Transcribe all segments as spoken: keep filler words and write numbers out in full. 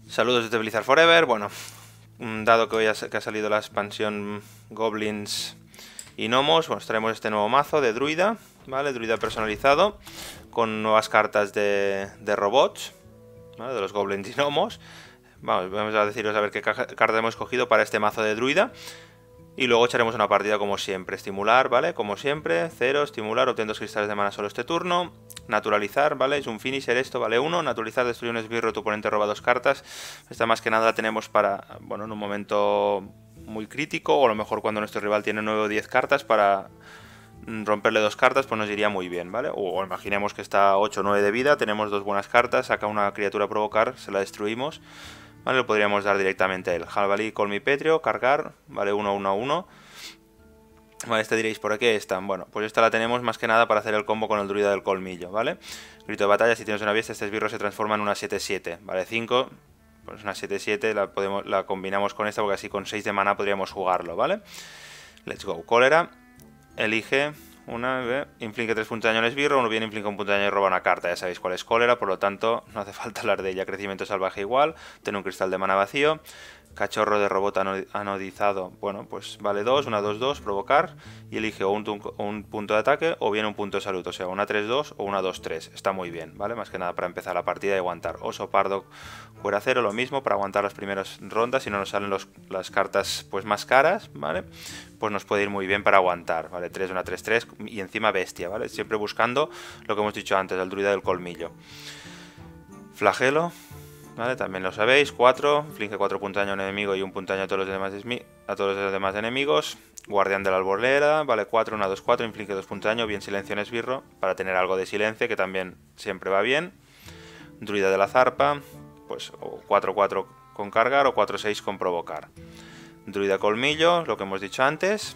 Saludos desde Blizzard Forever. Bueno, dado que hoy ha, que ha salido la expansión Goblins y Gnomos, bueno, os traemos este nuevo mazo de druida, ¿vale? Druida personalizado, con nuevas cartas de, de robots, ¿vale? De los Goblins y Gnomos. Vamos, vamos a deciros a ver qué carta hemos escogido para este mazo de druida. Y luego echaremos una partida como siempre. Estimular, ¿vale? Como siempre, cero, estimular, obtén dos cristales de mana solo este turno. Naturalizar, ¿vale? Es un finisher esto, vale uno. Naturalizar, destruye un esbirro, tu oponente roba dos cartas. Esta más que nada la tenemos para, bueno, en un momento muy crítico, o a lo mejor cuando nuestro rival tiene nueve o diez cartas, para romperle dos cartas, pues nos iría muy bien, ¿vale? O imaginemos que está ocho o nueve de vida, tenemos dos buenas cartas, saca una criatura a provocar, se la destruimos. Vale, lo podríamos dar directamente a él. Jabalí, Colmipetrio, cargar, vale, uno, uno, uno. Vale, esta diréis, ¿por qué esta? Bueno, pues esta la tenemos más que nada para hacer el combo con el druida del colmillo, ¿vale? Grito de batalla, si tienes una bestia, este esbirro se transforma en una siete siete, ¿vale? cinco, pues una siete siete, la, podemos, la combinamos con esta porque así con seis de mana podríamos jugarlo, ¿vale? Let's go. Cólera, elige una, ¿ve? Inflige tres puntos de daño al esbirro, uno bien inflige un punto de daño y roba una carta. Ya sabéis cuál es cólera, por lo tanto no hace falta hablar de ella. Crecimiento salvaje igual, tiene un cristal de mana vacío. Cachorro de robot anodizado, bueno, pues vale dos, una dos dos, provocar. Y elige o un, un punto de ataque o bien un punto de salud, o sea, una tres dos o una dos tres. Está muy bien, ¿vale? Más que nada para empezar la partida y aguantar. Oso pardo cueracero, lo mismo, para aguantar las primeras rondas. Si no nos salen los, las cartas pues más caras, ¿vale? Pues nos puede ir muy bien para aguantar, ¿vale? tres, una tres tres y encima bestia, ¿vale? Siempre buscando lo que hemos dicho antes, el druida del colmillo. Flagelo, ¿vale? También lo sabéis, cuatro, inflige cuatro puntos de daño a un enemigo y un punto de daño a todos los demás, a todos los demás enemigos. Guardián de la arbolera, vale cuatro, una dos cuatro, inflige dos puntos de daño, bien silencio en esbirro, para tener algo de silencio, que también siempre va bien. Druida de la zarpa, pues cuatro cuatro con cargar o cuatro seis con provocar. Druida colmillo, lo que hemos dicho antes.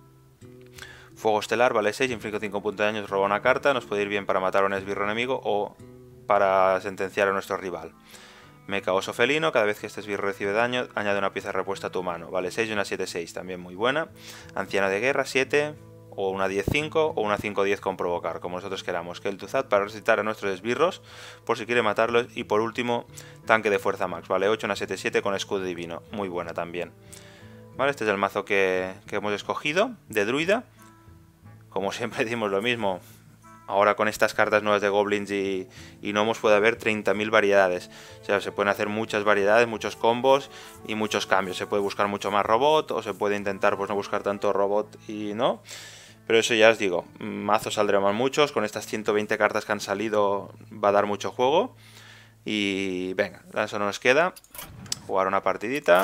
Fuego estelar, vale seis, inflige cinco puntos de daño, roba una carta, nos puede ir bien para matar a un esbirro enemigo o para sentenciar a nuestro rival. Mecha oso felino, cada vez que este esbirro recibe daño, añade una pieza repuesta a tu mano. Vale, seis y una siete seis, también muy buena. Anciano de guerra, siete, o una diez cinco, o una cinco diez con provocar, como nosotros queramos. Que el Tuzad para resucitar a nuestros esbirros, por si quiere matarlos. Y por último, tanque de fuerza max, vale, ocho, una siete siete con escudo divino, muy buena también. Vale, este es el mazo que, que hemos escogido, de druida. Como siempre decimos lo mismo. Ahora con estas cartas nuevas de Goblins y, y Gnomos puede haber treinta mil variedades. O sea, se pueden hacer muchas variedades, muchos combos y muchos cambios. Se puede buscar mucho más robot o se puede intentar pues no buscar tanto robot y no. Pero eso ya os digo, mazos saldrán muchos. Con estas ciento veinte cartas que han salido va a dar mucho juego. Y venga, eso no nos queda. Jugar una partidita.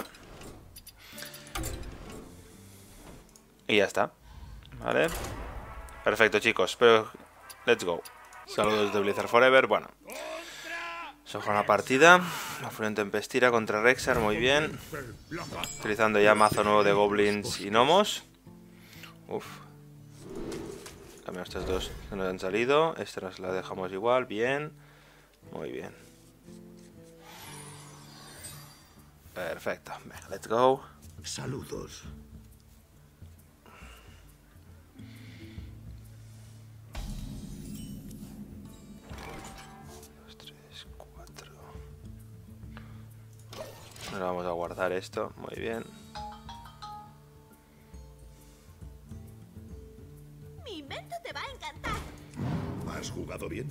Y ya está. Vale. Perfecto, chicos. Pero... let's go. Saludos de Blizzard Forever. Bueno, se juega una partida. La Furión Tempestira contra Rexxar, muy bien. Utilizando ya mazo nuevo de Goblins y Gnomos. Uf. Cambiamos estas dos que nos han salido. Esta nos la dejamos igual, bien. Muy bien. Perfecto. Venga, let's go. Saludos. Ahora vamos a guardar esto, muy bien. Mi invento te va a encantar. ¿Has jugado bien?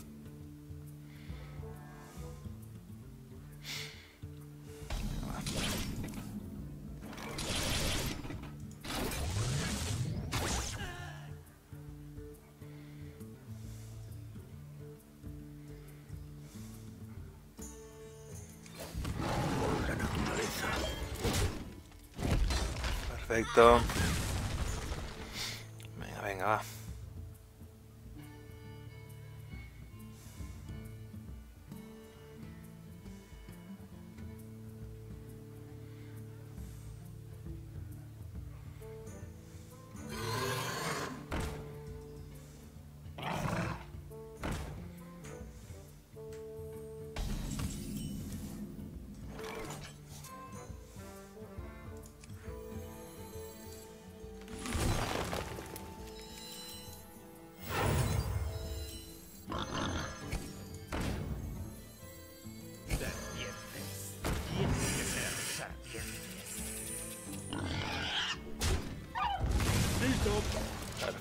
Perfecto. Venga, venga, va.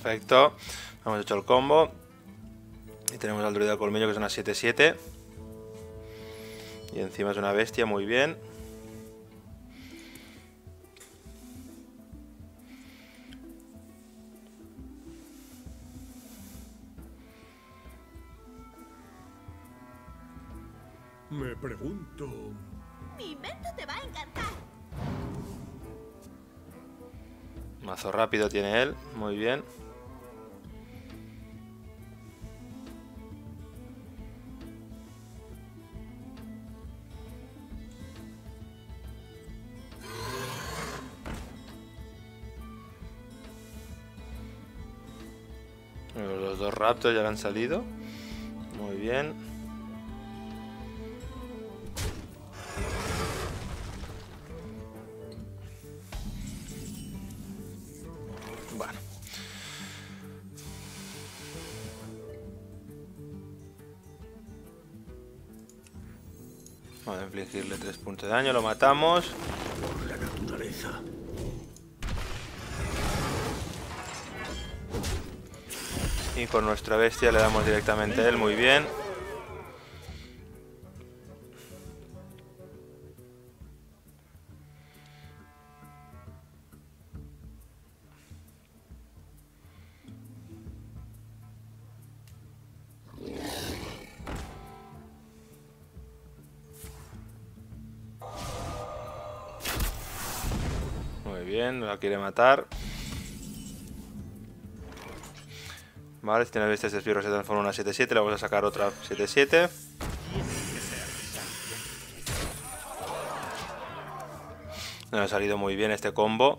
Perfecto. Hemos hecho el combo. Y tenemos al druida colmillo, que es una siete siete. Y encima es una bestia, muy bien. Me pregunto... Mi invento te va a encantar. Mazo rápido tiene él, muy bien. Los dos raptors ya le han salido. Muy bien. Bueno. Vamos a infligirle tres puntos de daño, lo matamos. Por la naturaleza. Y con nuestra bestia le damos directamente a él, muy bien. Muy bien, no la quiere matar. Vale, si tiene bestias de esbirro se transforma en una siete siete, le vamos a sacar otra siete siete. Nos ha salido muy bien este combo.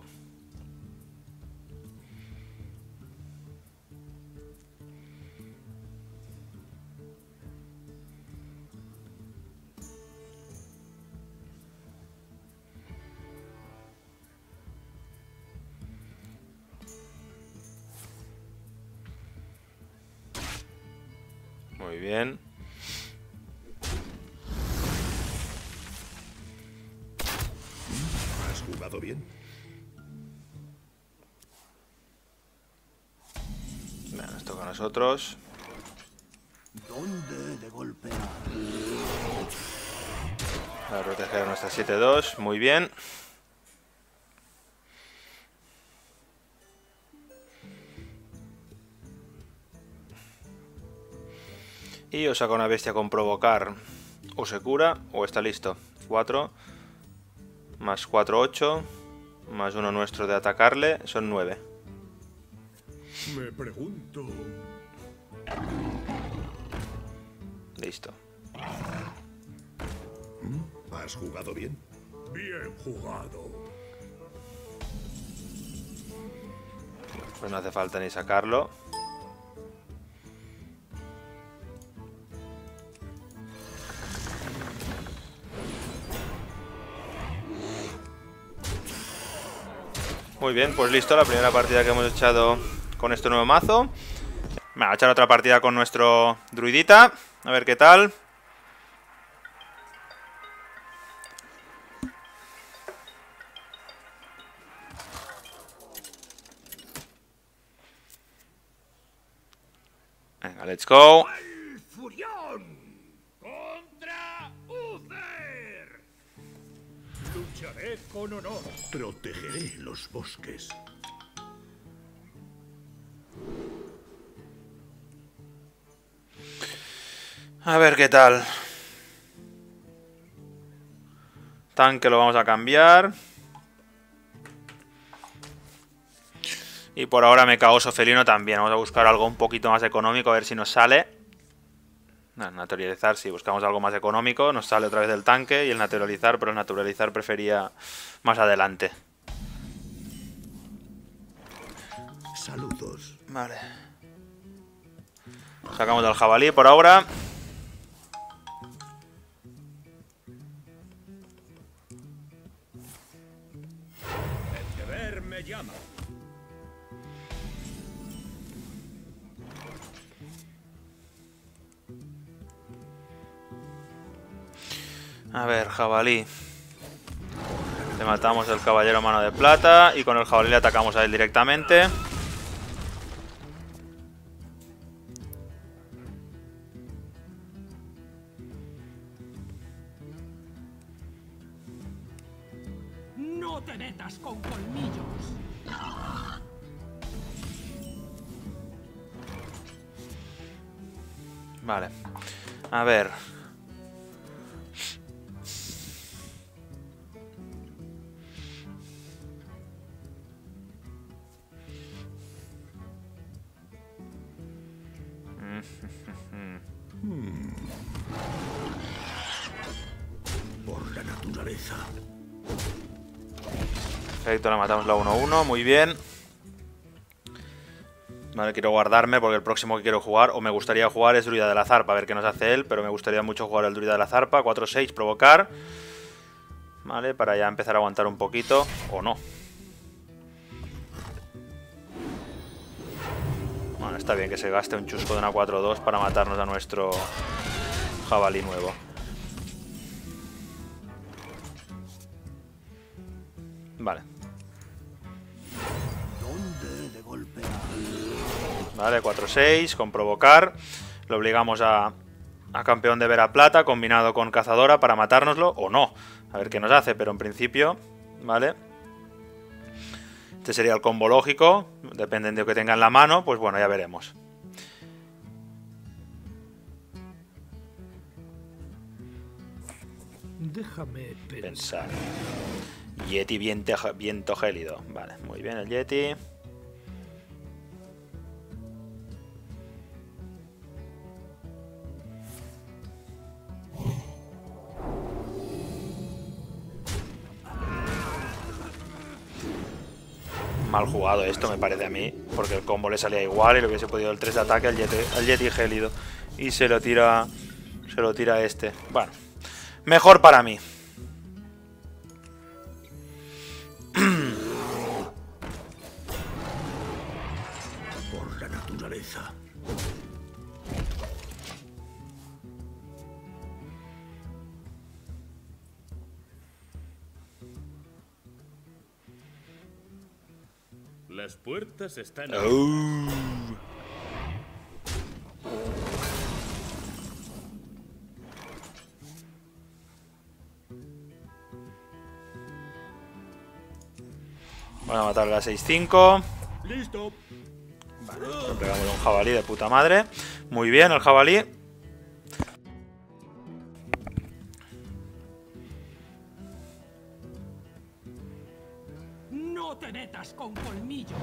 Muy bien. ¿Has jugado bien? Bueno, nos toca a nosotros. ¿Dónde de golpear? Para proteger a nuestra siete dos. Muy bien. Y os saca una bestia con provocar. O se cura o está listo. cuatro. Más cuatro, ocho. Más uno nuestro de atacarle. Son nueve. Me pregunto... Listo. ¿Has jugado bien? Bien jugado. Pues no hace falta ni sacarlo. Muy bien, pues listo, la primera partida que hemos echado con este nuevo mazo. Vamos a echar otra partida con nuestro druidita, a ver qué tal. Venga, let's go. ¡Furión! ¡Contra Uther! Lucharé con honor. Protegeré los bosques. A ver qué tal. Tanque lo vamos a cambiar. Y por ahora Mecaoso felino también. Vamos a buscar algo un poquito más económico, a ver si nos sale. No, naturalizar, si buscamos algo más económico, nos sale otra vez el tanque y el naturalizar, pero el naturalizar prefería más adelante. Saludos. Vale. Sacamos del jabalí por ahora. El deber me llama. A ver, jabalí. Le matamos el caballero mano de plata y con el jabalí le atacamos a él directamente. No te metas con colmillos. Vale. A ver. Por la naturaleza. Perfecto, la matamos la uno uno, muy bien. Vale, quiero guardarme porque el próximo que quiero jugar, o me gustaría jugar, es Druida de la Zarpa. A ver qué nos hace él, pero me gustaría mucho jugar al Druida de la Zarpa. cuatro seis, provocar. Vale, para ya empezar a aguantar un poquito, o no. Bueno, está bien que se gaste un chusco de una cuatro dos para matarnos a nuestro jabalí nuevo. Vale. ¿Dónde de golpear? Vale, cuatro seis, con provocar. Lo obligamos a, a campeón de Vera Plata, combinado con cazadora para matárnoslo, o no. A ver qué nos hace, pero en principio, vale. Este sería el combo lógico. Dependiendo de lo que tenga en la mano, pues bueno, ya veremos. Déjame Pensar. Yeti viento, viento gélido. Vale, muy bien el Yeti. Mal jugado esto, me parece a mí, porque el combo le salía igual y le hubiese podido el tres de ataque al Yeti, al Yeti gélido. Y se lo tira. Se lo tira este. Bueno, mejor para mí. por la naturaleza. Las puertas están... Uh. Van a matar a la seis cinco. Listo. Vale, le pegamos un jabalí de puta madre. Muy bien, el jabalí. No te metas con colmillos.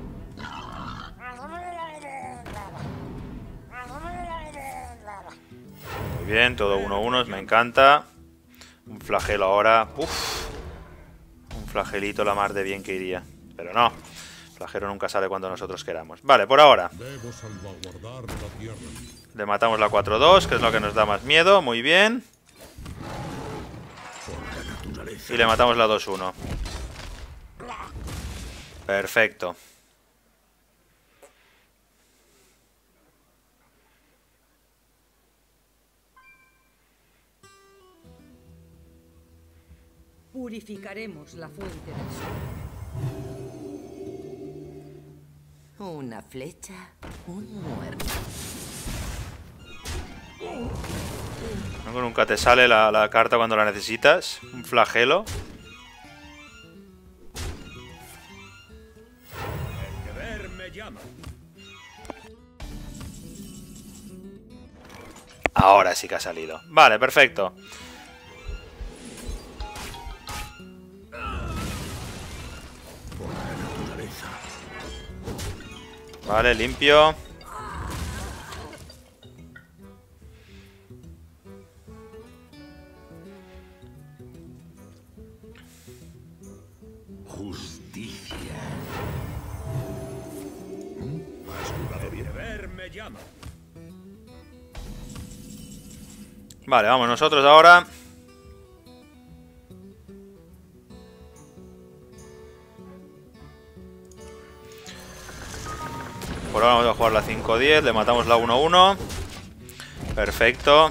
Muy bien, todo uno uno, me encanta. Un flagelo ahora. Uf. Un flagelito la mar de bien que iría. Pero no. Flagelo nunca sale cuando nosotros queramos. Vale, por ahora. Debo salvaguardar la tierra. Le matamos la cuatro dos, que es lo que nos da más miedo. Muy bien. Y le matamos la dos uno. Perfecto. Purificaremos la fuente del sol. Una flecha, un muerto. ¿No? Nunca te sale la, la carta cuando la necesitas. Un flagelo. El deber me llama. Ahora sí que ha salido. Vale, perfecto. Vale, limpio. Justicia. Has jugado bien. El deber me llama. Vale, vamos nosotros ahora. Por ahora vamos a jugar la cinco diez, le matamos la uno uno. Perfecto.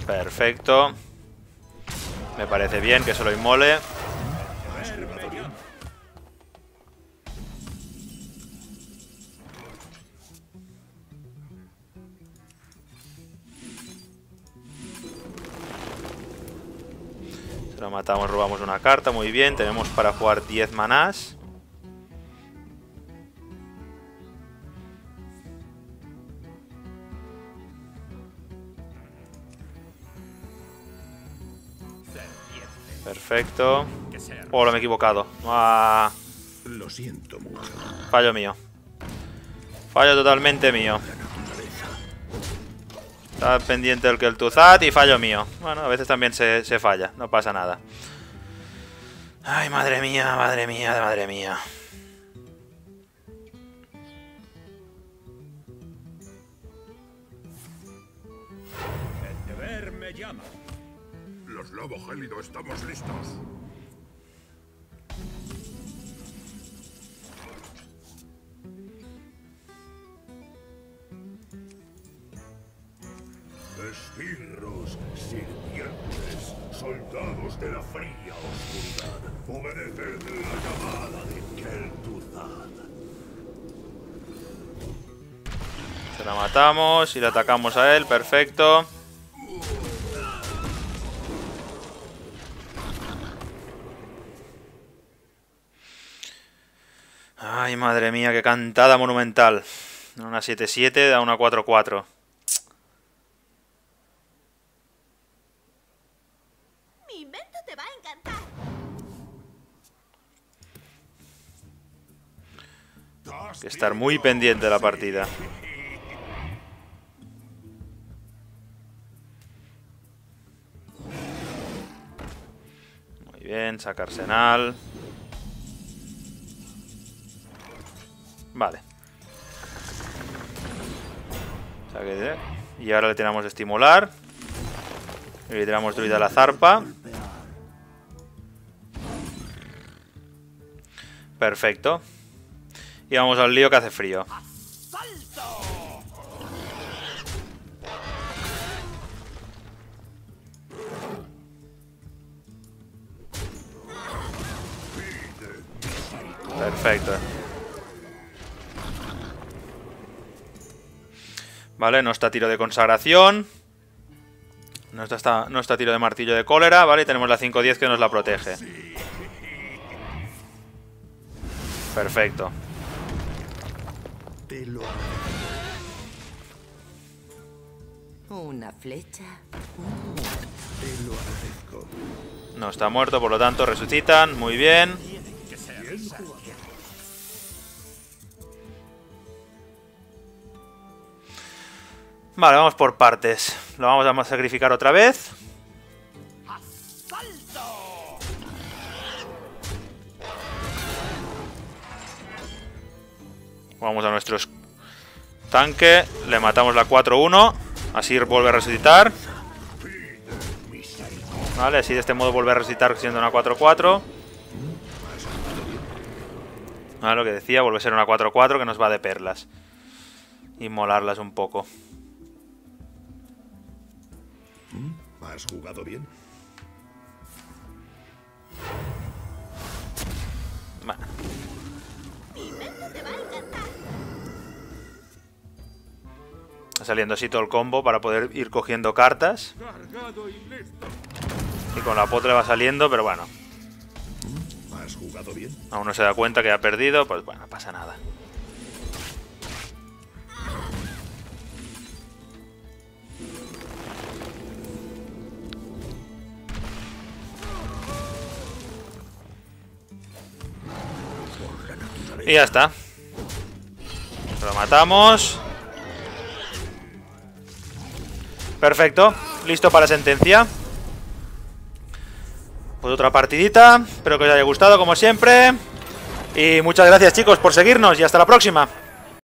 Perfecto. Me parece bien que se lo inmole. Se lo matamos, robamos una carta, muy bien. Tenemos para jugar diez manás. Perfecto. Oh, lo me he equivocado. Ah, Lo siento mucho. fallo mío. Fallo totalmente mío. Estaba pendiente del que el Tuzat y fallo mío. Bueno, a veces también se, se falla. No pasa nada. Ay, madre mía, madre mía, madre mía. El deber me llama. Los lobos gélidos estamos listos. Esbirros, sirvientes, soldados de la fría oscuridad, obedeced la llamada de Kel'Thuzad. Se la matamos y le atacamos a él. Perfecto. Ay, madre mía, qué cantada monumental. Una siete siete da una cuatro cuatro. Mi invento te va a encantar. Hay que estar muy pendiente de la partida. Muy bien, saca arsenal. Vale. Saque- Y ahora le tenemos estimular. Y le tiramos druida a la zarpa. Perfecto. Y vamos al lío que hace frío. Perfecto. Vale, no está tiro de consagración. No está, no está tiro de martillo de cólera. Vale, y tenemos la cinco diez que nos la protege. Perfecto. Te lo Una flecha, un muerto. Te lo agradezco. No está muerto, por lo tanto resucitan. Muy bien. Vale, vamos por partes. Lo vamos a sacrificar otra vez. Vamos a nuestro tanque. Le matamos la cuatro uno. Así vuelve a resucitar. Vale, así de este modo vuelve a resucitar siendo una cuatro cuatro. Vale, lo que decía, vuelve a ser una cuatro cuatro que nos va de perlas. Y molarlas un poco. ¿Has jugado bien? Bueno. Mi invento te va a encantar. Está saliendo así todo el combo para poder ir cogiendo cartas. Y con la pot le va saliendo, pero bueno. ¿Has jugado bien? Aún no se da cuenta que ha perdido, pues bueno, no pasa nada. Y ya está. Lo matamos. Perfecto. Listo para sentencia. Pues otra partidita. Espero que os haya gustado como siempre. Y muchas gracias chicos por seguirnos y hasta la próxima.